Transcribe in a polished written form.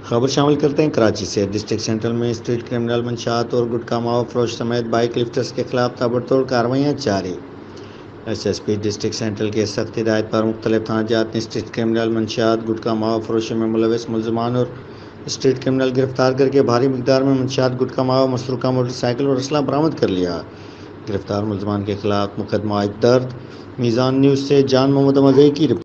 खबर शामिल करते हैं कराची से। डिस्ट्रिक्ट सेंट्रल में स्ट्रीट क्रिमिनल मंशात और गुटखा मावा फरोश समेत बाइक लिफ्टर्स के खिलाफ ताबड़तोड़ कार्रवाइयाँ जारी। SSP डिस्ट्रिक्ट सेंट्रल के सख्त हिदायत पर मुख्तलिफ थाना जात ने स्ट्रीट क्रिमिनल मंशात गुटखा मावा फरोशी में मुलविस मुलजमान और स्ट्रीट क्रिमिनल गिरफ्तार करके भारी मकदार में मंशात गुटखा मावा मसरूका मोटरसाइकिल और असला बरामद कर लिया। गिरफ्तार मुलजमान के खिलाफ मुकदमा दर्ज। मीज़ान न्यूज़ से जान मोहम्मद अमजई की रिपोर्ट।